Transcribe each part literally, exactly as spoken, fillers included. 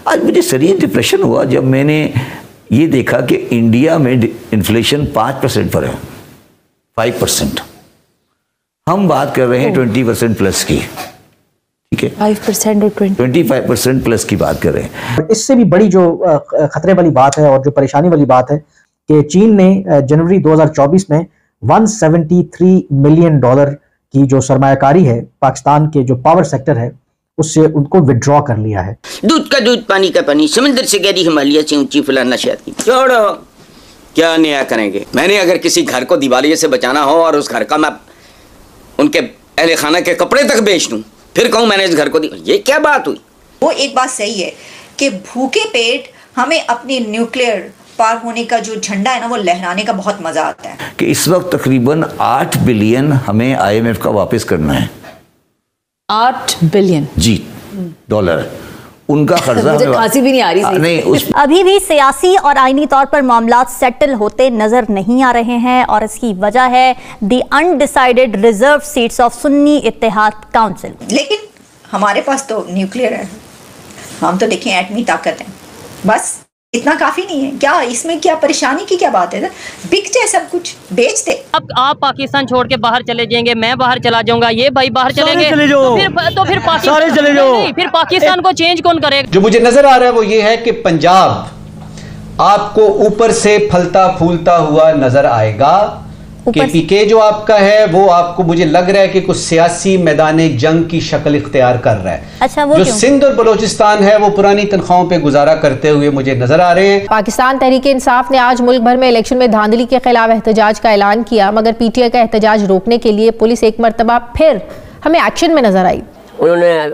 आज मुझे serious depression हुआ जब मैंने ये देखा कि इंडिया में इन्फ्लेशन पाँच परसेंट पर है, फाइव परसेंट। हम बात कर रहे हैं ट्वेंटी परसेंट प्लस की, ठीक है, फाइव परसेंट और ट्वेंटी फाइव परसेंट प्लस की बात कर रहे हैं। इससे भी बड़ी जो खतरे वाली बात है और जो परेशानी वाली बात है कि चीन ने जनवरी दो हज़ार चौबीस में एक सौ तिहत्तर मिलियन डॉलर की जो सरमायाकारी है पाकिस्तान के जो पावर सेक्टर है उससे उनको विड्रॉ कर लिया है। दूध का दूध, पानी का पानी, समंदर से गहरी, हिमालय से ऊंची, फलाना शादी। छोड़ो, क्या नया करेंगे। मैंने अगर किसी घर को दिवालिये से बचाना हो और उस घर का मैं उनके अहले खाना के कपड़े तक बेच दूं, फिर कहूं मैंने इस घर को दी, ये क्या बात हुई। वो एक बात सही है कि भूखे पेट हमें अपनी न्यूक्लियर पार होने का जो झंडा है ना वो लहराने का बहुत मजा आता है। कि इस वक्त तकरीबन आठ बिलियन हमें आईएमएफ का वापस करना है। आठ बिलियन जी डॉलर उनका कर्जा मुझे खांसी भी नहीं आ रही आ, नहीं उस अभी भी सियासी और आईनी तौर पर मामला सेटल होते नजर नहीं आ रहे हैं और इसकी वजह है the undecided reserve seats of Sunni Ittehad Council. लेकिन हमारे पास तो न्यूक्लियर है, हम तो देखें एटमी ताकत है, बस इतना काफी नहीं है क्या? इसमें क्या परेशानी की क्या बात है? बिक जाए सब कुछ, बेच दे। अब आप पाकिस्तान छोड़ के बाहर चले जाएंगे, मैं बाहर चला जाऊंगा, ये भाई बाहर चलेंगे, चले तो फिर तो फिर पाकिस्तान चले जाओ, फिर पाकिस्तान को चेंज कौन करेगा? जो मुझे नजर आ रहा है वो ये है कि पंजाब आपको ऊपर से फलता फूलता हुआ नजर आएगा। केपीके जो आपका है वो आपको मुझे लग रहा है कि कुछ सियासी मैदान जंग की शक्ल इख्तियार कर रहा है। अच्छा, वो जो क्यों? सिंध और बलोचिस्तान है वो पुरानी तनख्वाहों पे गुजारा करते हुए मुझे नजर आ रहे हैं। पाकिस्तान तहरीक इंसाफ ने आज मुल्क भर में इलेक्शन में धांधली के खिलाफ एहतजाज का ऐलान किया, मगर पीटीआई का एहतजाज रोकने के लिए पुलिस एक मरतबा फिर हमें एक्शन में नजर आई। उन्होंने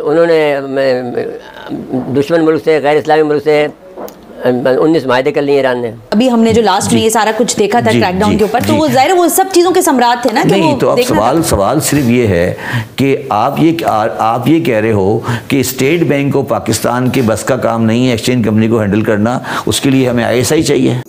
उन्होंने दुश्मन मुल्क से, गैर इस्लामी मुल्क से उन्नीस माहदे कर लिए ईरान ने। अभी हमने जो लास्ट में ये सारा कुछ देखा था क्रैकडाउन के ऊपर, तो वो जाहिर है वो सब चीजों के सम्राट थे ना। कि नहीं वो तो अब सवाल सवाल सिर्फ ये है कि आप ये आ, आप ये कह रहे हो कि स्टेट बैंक को पाकिस्तान के बस का काम नहीं है एक्सचेंज कंपनी को हैंडल करना, उसके लिए हमें आईएसआई चाहिए।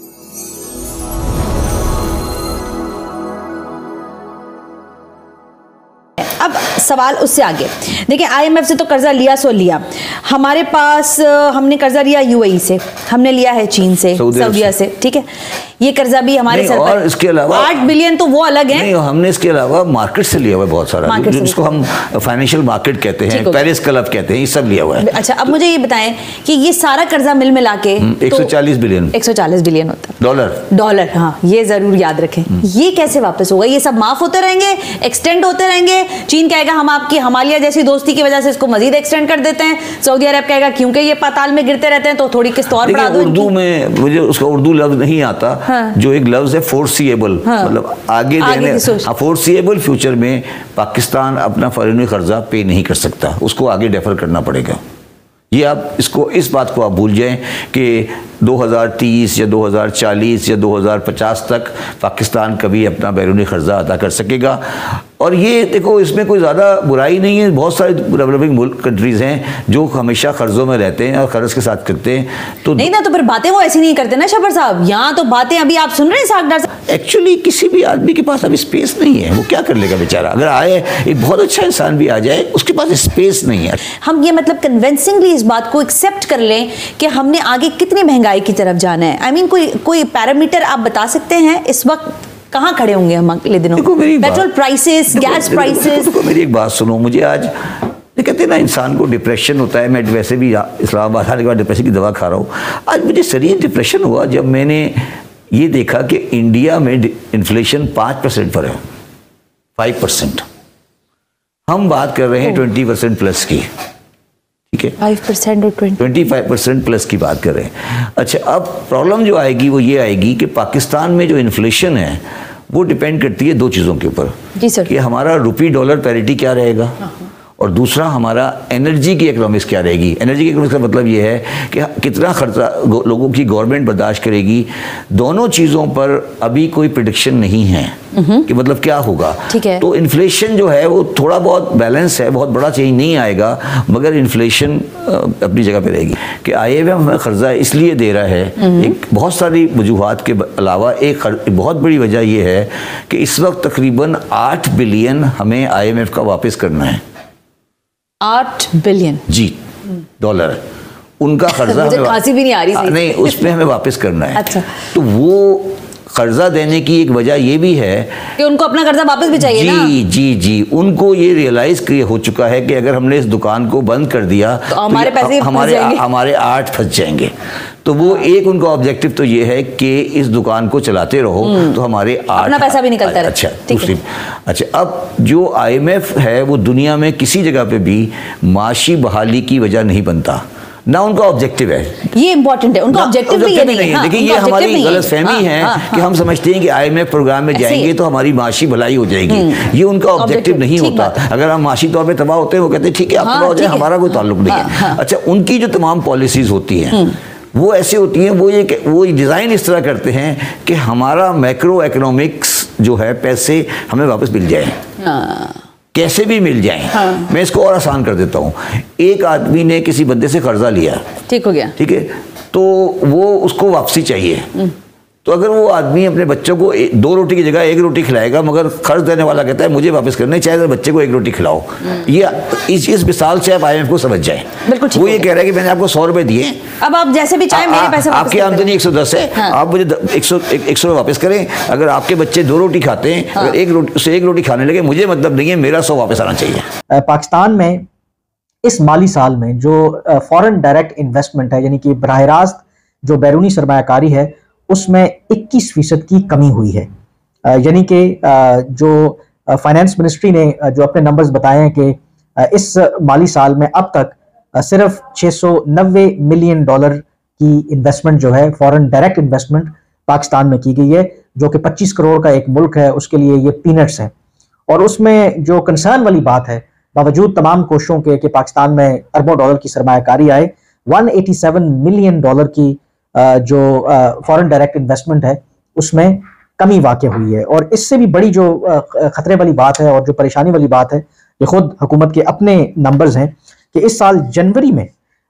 अब सवाल उससे आगे देखिए, आईएमएफ से तो कर्जा लिया सो लिया, हमारे पास हमने कर्जा लिया यूएई से, हमने लिया है चीन से, सऊदीया से, ठीक है, ये कर्जा भी हमारे सर पर। इसके अलावा आठ बिलियन तो वो अलग है। नहीं, हमने इसके अलावा मार्केट से लिया हुआ है बहुत सारा, जिसको हम फाइनेंशियल मार्केट कहते हैं, पेरिस क्लब कहते हैं, ये सब लिया हुआ है। अच्छा, अब मुझे ये बताएं कि ये सारा कर्जा मिल मिला के एक सौ चालीस बिलियन एक सौ चालीस बिलियन होता है डॉलर डॉलर हाँ, ये जरूर याद रखें। ये कैसे वापस होगा? ये सब माफ होते रहेंगे, एक्सटेंड होते रहेंगे। चीन कहेगा हम आपकी हिमालय जैसी दोस्ती की वजह से इसको मजीद एक्सटेंड कर देते हैं। सऊदी अरब कहेगा क्योंकि ये पाताल में गिरते रहते हैं तो थोड़ी किस्त और बढ़ा दो। उर्दू में मुझे उसका उर्दू लफ्ज नहीं आता, हाँ। जो एक लफ्ज है फोर्सिएबल, हाँ। मतलब आगे देने, फोर्सिएबल फ्यूचर में पाकिस्तान अपना फॉरेन कर्जा पे नहीं कर सकता, उसको आगे डेफर करना पड़ेगा। ये आप इसको इस बात को आप भूल जाएं कि दो हज़ार तीस या दो हज़ार चालीस या दो हज़ार पचास तक पाकिस्तान कभी अपना बैरूनी कर्जा अदा कर सकेगा। और ये देखो, इसमें कोई ज़्यादा बुराई नहीं है, बहुत सारे डेवलपिंग मुल्क कंट्रीज़ हैं जो हमेशा कर्ज़ों में रहते हैं और कर्ज के साथ करते हैं। तो नहीं ना, तो फिर बातें वो ऐसी नहीं करते ना शबर साहब, यहाँ तो बातें अभी आप सुन रहे हैं सागदार साहब। एक्चुअली किसी भी आदमी के पास अभी स्पेस नहीं है, वो क्या कर लेगा बेचारा। अगर आए एक बहुत अच्छा इंसान भी आ जाए, उसके पास स्पेस नहीं है। हम ये मतलब कन्विंसिंगली इस बात को एक्सेप्ट कर लें कि हमने आगे कितनी महंगाई की तरफ जाना है। आई I मीन mean, कोई कोई पैरामीटर आप बता सकते हैं इस वक्त कहाँ खड़े होंगे हम अगले दिनों? Petrol prices, gas prices. मेरी एक बात सुनो, मुझे आज ये कहते हैं ना इंसान को डिप्रेशन होता है, मैं वैसे भी इस्लामाबाद आने के बाद डिप्रेशन की दवा खा रहा हूँ। आज मुझे सीरियस डिप्रेशन हुआ जब मैंने ये देखा कि इंडिया में इन्फ्लेशन पाँच परसेंट पर है, फाइव परसेंट। हम बात कर रहे हैं ट्वेंटी परसेंट प्लस की, ठीक है, फाइव परसेंट और ट्वेंटी फाइव परसेंट प्लस की बात कर रहे हैं। अच्छा, अब प्रॉब्लम जो आएगी वो ये आएगी कि पाकिस्तान में जो इन्फ्लेशन है वो डिपेंड करती है दो चीज़ों के ऊपर। जी सर। कि हमारा रुपी डॉलर पैरिटी क्या रहेगा, और दूसरा हमारा एनर्जी की इकोनॉमिक्स क्या रहेगी। एनर्जी की इकोनॉमिक्स का मतलब ये है कि कितना खर्चा लोगों की गवर्नमेंट बर्दाश्त करेगी। दोनों चीज़ों पर अभी कोई प्रेडिक्शन नहीं है कि मतलब क्या होगा। ठीक है। तो इन्फ्लेशन जो है वो थोड़ा बहुत बैलेंस है, बहुत बड़ा चेंज नहीं आएगा, मगर इन्फ्लेशन अपनी जगह पे रहेगी। कि आईएमएफ हमें कर्जा इसलिए दे रहा है, एक बहुत सारी वजूहात के अलावा एक बहुत बड़ी वजह यह है कि इस वक्त तकरीबन आठ बिलियन हमें आईएमएफ का वापस करना है। आठ बिलियन जी डॉलर। उनका कर्जा मुझे खांसी भी नहीं आ रही सही नहीं, उसमें हमें वापस करना है। अच्छा, तो वो कर्जा देने की एक वजह ये भी है कि उनको अपना कर्जा वापस भी चाहिए जी ना? जी जी उनको ये रियलाइज हो चुका है कि अगर हमने इस दुकान को बंद कर दिया तो हमारे तो पैसे हमारे हमारे आठ फंस जाएंगे। तो वो एक उनका ऑब्जेक्टिव तो ये है कि इस दुकान को चलाते रहो तो हमारे आठ अपना पैसा भी निकलता रहे। अच्छा दूसरी अच्छा, अब जो आई एम एफ है वो दुनिया में किसी जगह पे भी माशी बहाली की वजह नहीं बनता, ना उनका ऑब्जेक्टिव है। ये इंपॉर्टेंट है, उनका ऑब्जेक्टिव भी ये नहीं है। हाँ, देखिए ये हमारी गलतफहमी है हाँ, कि हाँ, हम समझते हैं कि आईएमएफ प्रोग्राम में जाएंगे तो हमारी माशी भलाई हो जाएगी। ये उनका ऑब्जेक्टिव नहीं होता। अगर हम माशी तौर पे तबाह होते हैं वो कहते हैं ठीक है आप तबाह हो जाए, हमारा कोई ताल्लुक नहीं है। अच्छा, उनकी जो तमाम पॉलिसीज होती हैं वो ऐसी होती हैं, वो ये वो डिज़ाइन इस तरह करते हैं कि हमारा मैक्रो इकोनॉमिक्स जो है पैसे हमें वापस मिल जाए, कैसे भी मिल जाएं। हाँ। मैं इसको और आसान कर देता हूँ। एक आदमी ने किसी बंदे से कर्जा लिया, ठीक हो गया, ठीक है, तो वो उसको वापसी चाहिए। तो अगर वो आदमी अपने बच्चों को दो रोटी की जगह एक रोटी खिलाएगा, मगर कर्ज देने वाला कहता है मुझे वापस करने चाहे तो बच्चे को एक रोटी खिलाओ, ये इस इस मिसाल से आप आईएमएफ को समझ जाए। बिल्कुल वो ये कह रहा है कि मैंने आपको सौ रुपए दिए, अब आप जैसे भी चाहे मेरे पैसे वापस आपकी आमदनी एक सौ दस है, हाँ। आप मुझे एक सौ एक सौ वापस करें। अगर आपके बच्चे दो रोटी खाते हैं, हाँ। अगर एक रोटी से एक रोटी खाने लगे, मुझे मतलब नहीं है, मेरा सौ वापस आना चाहिए। पाकिस्तान में इस माली साल में जो फॉरेन डायरेक्ट इन्वेस्टमेंट है, यानी कि बराह रास्त जो बैरूनी सरमायाकारी है, उसमें इक्कीस फीसद की कमी हुई है। यानी कि जो फाइनेंस मिनिस्ट्री ने जो अपने नंबर्स बताए हैं कि इस माली साल में अब तक सिर्फ छः सौ नब्बे मिलियन डॉलर की इन्वेस्टमेंट जो है फॉरेन डायरेक्ट इन्वेस्टमेंट पाकिस्तान में की गई है, जो कि पच्चीस करोड़ का एक मुल्क है, उसके लिए ये पीनट्स है। और उसमें जो कंसर्न वाली बात है, बावजूद तमाम कोशिशों के कि पाकिस्तान में अरबों डॉलर की सरमायाकारी आए, एक सौ सत्तासी मिलियन डॉलर की जो फॉरेन डायरेक्ट इन्वेस्टमेंट है उसमें कमी वाक़ हुई है। और इससे भी बड़ी जो खतरे वाली बात है और जो परेशानी वाली बात है, ये खुद हुकूमत के अपने नंबर्स हैं कि इस साल जनवरी में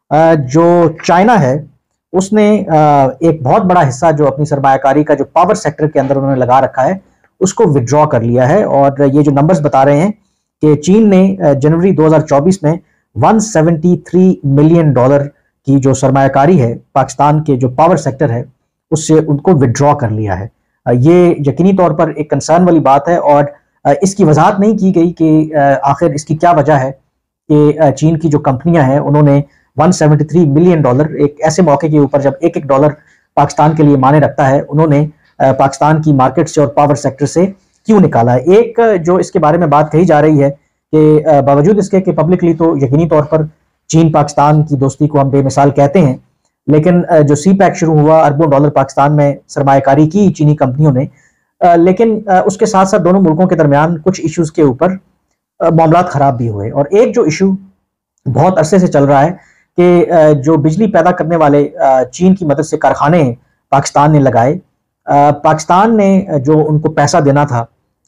जो चाइना है उसने एक बहुत बड़ा हिस्सा जो अपनी सरमायाकारी का जो पावर सेक्टर के अंदर उन्होंने लगा रखा है उसको विड्रॉ कर लिया है। और ये जो नंबर्स बता रहे हैं कि चीन ने जनवरी दो हज़ार चौबीस में एक सौ तिहत्तर मिलियन डॉलर की जो सरमायाकारी है पाकिस्तान के जो पावर सेक्टर है उससे उनको विड्रॉ कर लिया है। ये यकीनी तौर पर एक कंसर्न वाली बात है और इसकी वजाहत नहीं की गई कि आखिर इसकी क्या वजह है कि चीन की जो कंपनियां हैं उन्होंने एक सौ तिहत्तर मिलियन डॉलर एक ऐसे मौके के ऊपर जब एक एक डॉलर पाकिस्तान के लिए माने रखता है, उन्होंने पाकिस्तान की मार्केट से और पावर सेक्टर से क्यों निकाला है। एक जो इसके बारे में बात कही जा रही है कि बावजूद इसके कि पब्लिकली तो यकीनी तौर पर चीन पाकिस्तान की दोस्ती को हम बेमिसाल कहते हैं, लेकिन जो सी पैक शुरू हुआ, अरबों डॉलर पाकिस्तान में सरमायाकारी की चीनी कंपनियों ने, लेकिन उसके साथ साथ दोनों मुल्कों के दरमियान कुछ इश्यूज के ऊपर मामलात खराब भी हुए। और एक जो इशू बहुत अरसे से चल रहा है कि जो बिजली पैदा करने वाले चीन की मदद से कारखाने पाकिस्तान ने लगाए, पाकिस्तान ने जो उनको पैसा देना था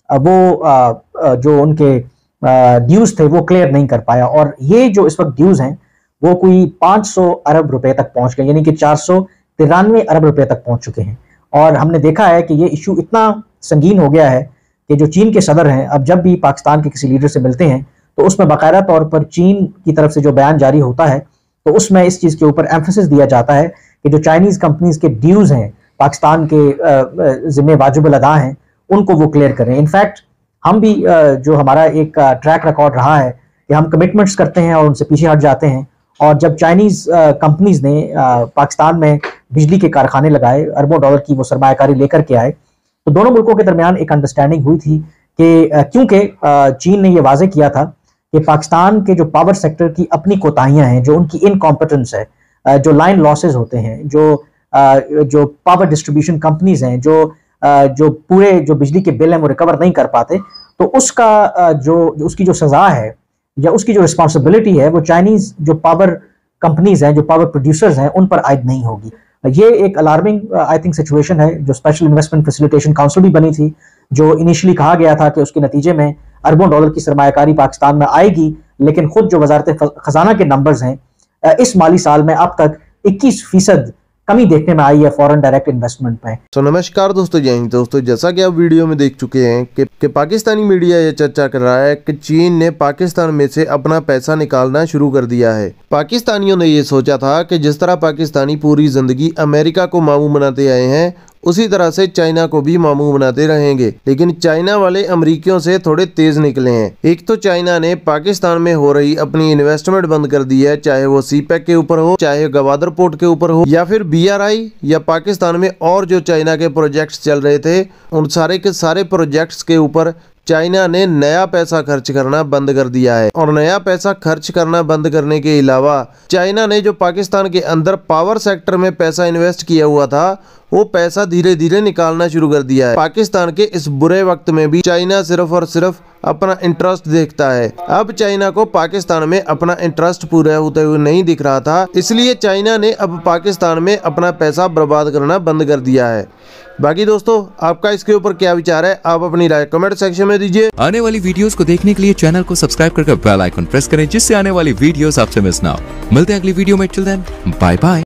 वो जो उनके ड्यूज थे वो क्लियर नहीं कर पाया। और ये जो इस वक्त ड्यूज हैं वो कोई पाँच सौ अरब रुपए तक पहुंच गए, यानी कि चार सौ तिरानवे अरब रुपए तक पहुंच चुके हैं। और हमने देखा है कि ये इशू इतना संगीन हो गया है कि जो चीन के सदर हैं अब जब भी पाकिस्तान के किसी लीडर से मिलते हैं तो उसमें बाकायदा तौर पर चीन की तरफ से जो बयान जारी होता है तो उसमें इस चीज़ के ऊपर एम्फेसिस दिया जाता है कि जो चाइनीज़ कंपनीज के ड्यूज हैं पाकिस्तान के जिम्मे वाजिब अदा हैं उनको वो क्लियर करें। इनफैक्ट हम भी जो हमारा एक ट्रैक रिकॉर्ड रहा है कि हम कमिटमेंट्स करते हैं और उनसे पीछे हट जाते हैं, और जब चाइनीज़ कंपनीज ने पाकिस्तान में बिजली के कारखाने लगाए, अरबों डॉलर की वो सरमायाकारी लेकर के आए, तो दोनों मुल्कों के दरमियान एक अंडरस्टैंडिंग हुई थी कि क्योंकि चीन ने यह वाजे किया था कि पाकिस्तान के जो पावर सेक्टर की अपनी कोताहियां हैं, जो उनकी इनकॉम्पिटेंस है, जो लाइन लॉसेज होते हैं, जो जो पावर डिस्ट्रीब्यूशन कंपनीज हैं, जो जो पूरे जो बिजली के बिल हैं वो रिकवर नहीं कर पाते, तो उसका जो उसकी जो सज़ा है या उसकी जो रिस्पॉन्सिबिलिटी है वो चाइनीज़ जो पावर कंपनीज हैं, जो पावर प्रोड्यूसर्स हैं, उन पर आयद नहीं होगी। ये एक अलार्मिंग आई थिंक सिचुएशन है। जो स्पेशल इन्वेस्टमेंट फैसिलिटेशन काउंसिल भी बनी थी, जो इनिशियली कहा गया था कि उसके नतीजे में अरबों डॉलर की सरमायाकारी पाकिस्तान में आएगी, लेकिन खुद जो वजारत खजाना के नंबर्स हैं इस माली साल में अब तक इक्कीस फीसद कमी देखने में आई है फॉरेन डायरेक्ट इन्वेस्टमेंट में। तो नमस्कार दोस्तों, जय हिंद दोस्तों। जैसा कि आप वीडियो में देख चुके हैं कि, कि पाकिस्तानी मीडिया ये चर्चा कर रहा है कि चीन ने पाकिस्तान में से अपना पैसा निकालना शुरू कर दिया है। पाकिस्तानियों ने ये सोचा था कि जिस तरह पाकिस्तानी पूरी जिंदगी अमेरिका को मामू बनाते आए हैं, उसी तरह से चाइना को भी मामू बनाते रहेंगे। लेकिन चाइना वाले अमरीकियों से थोड़े तेज निकले हैं। एक तो चाइना ने पाकिस्तान में हो रही अपनी इन्वेस्टमेंट बंद कर दी है, चाहे वो सी पैक के ऊपर हो, चाहे गवादर पोर्ट के ऊपर हो, या फिर बी आर आई, या पाकिस्तान में और जो चाइना के प्रोजेक्ट्स चल रहे थे उन सारे के सारे प्रोजेक्ट्स के ऊपर चाइना ने नया पैसा खर्च करना बंद कर दिया है। और नया पैसा खर्च करना बंद करने के अलावा चाइना ने जो पाकिस्तान के अंदर पावर सेक्टर में पैसा इन्वेस्ट किया हुआ था, वो पैसा धीरे धीरे निकालना शुरू कर दिया है। पाकिस्तान के इस बुरे वक्त में भी चाइना सिर्फ और सिर्फ अपना इंटरेस्ट देखता है। अब चाइना को पाकिस्तान में अपना इंटरेस्ट पूरा होते हुए नहीं दिख रहा था, इसलिए चाइना ने अब पाकिस्तान में अपना पैसा बर्बाद करना बंद कर दिया है। बाकी दोस्तों, आपका इसके ऊपर क्या विचार है, आप अपनी राय कमेंट सेक्शन में दीजिए। आने वाली वीडियोस को देखने के लिए चैनल को सब्सक्राइब करके बेल आइकन प्रेस करें, जिससे आने वाली वीडियोस आपसे मिस ना हो। मिलते हैं अगली वीडियो में, टिल देन बाय बाय।